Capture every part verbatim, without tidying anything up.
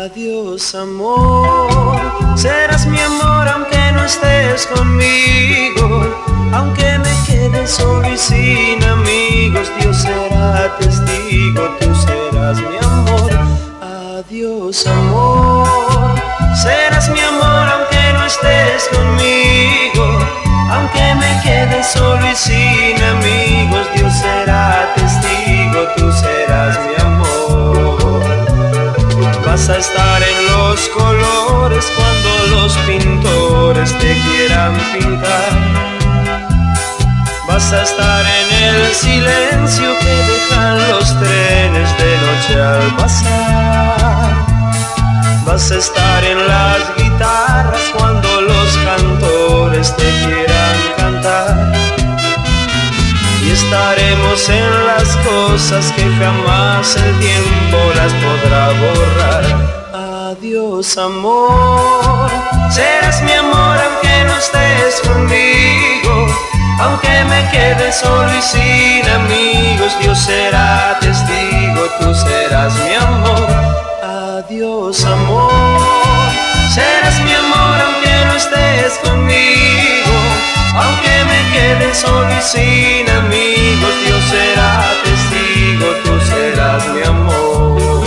Adiós amor, serás mi amor aunque no estés conmigo, aunque me quede solo y sin amigos, Dios será testigo, tú serás mi amor. Adiós amor, serás mi amor aunque no estés conmigo, aunque me quede solo y sin amigos, Dios será testigo, tú serás mi amor. Vas a estar en los colores cuando los pintores te quieran pintar. Vas a estar en el silencio que dejan los trenes de noche al pasar. Vas a estar en las guitarras cuando los cantores te quieran cantar. Y estaremos en las cosas que jamás el tiempo las podrá borrar. Adiós amor, serás mi amor aunque no estés conmigo, aunque me quede solo y sin amigos, Dios será testigo, tú serás mi amor. Adiós amor, serás mi amor aunque no estés conmigo, aunque me quede solo y sin amigos, Dios será testigo, tú serás mi amor.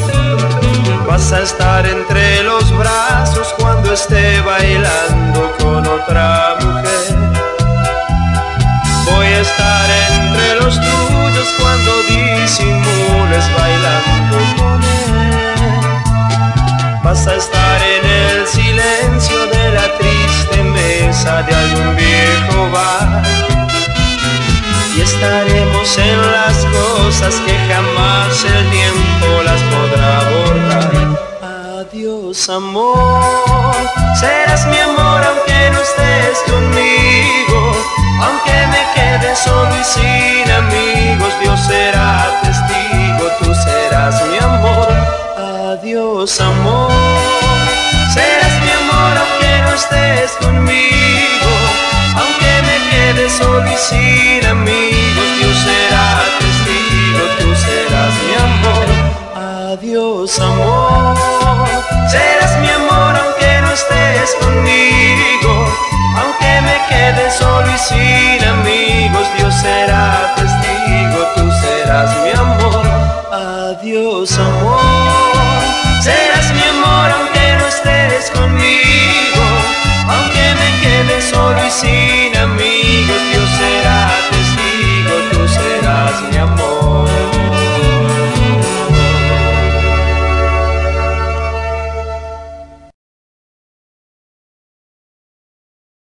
Vas a estar entre los brazos cuando esté bailando con otra mujer. Voy a estar entre los tuyos cuando disimules bailando con él. Vas a estar en el silencio de la triste mesa de algún viejo bar. Y estaremos en las cosas que jamás el tiempo las podrá borrar. Adiós amor, serás mi amor aunque no estés conmigo, aunque me quede solo y sin amigos, Dios será testigo, tú serás mi amor. Adiós amor, serás mi amor aunque no estés conmigo, aunque me quede solo y sin amigos, Dios será testigo, tú serás mi amor. Adiós amor, serás mi amor aunque no estés conmigo, aunque me quede solo y sin amigos, Dios será testigo, tú serás mi amor. Adiós amor.